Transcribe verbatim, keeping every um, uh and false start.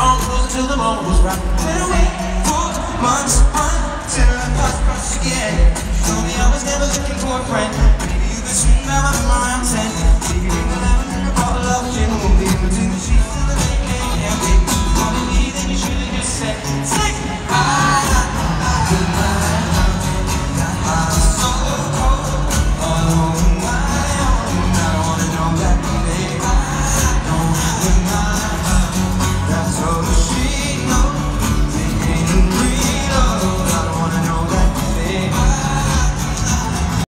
on close till the moment was right. Better wait for months until I cross cross again. Told me I was never looking for a friend. Maybe you've been sitting down on my arms and maybe you can have a bottle of gin.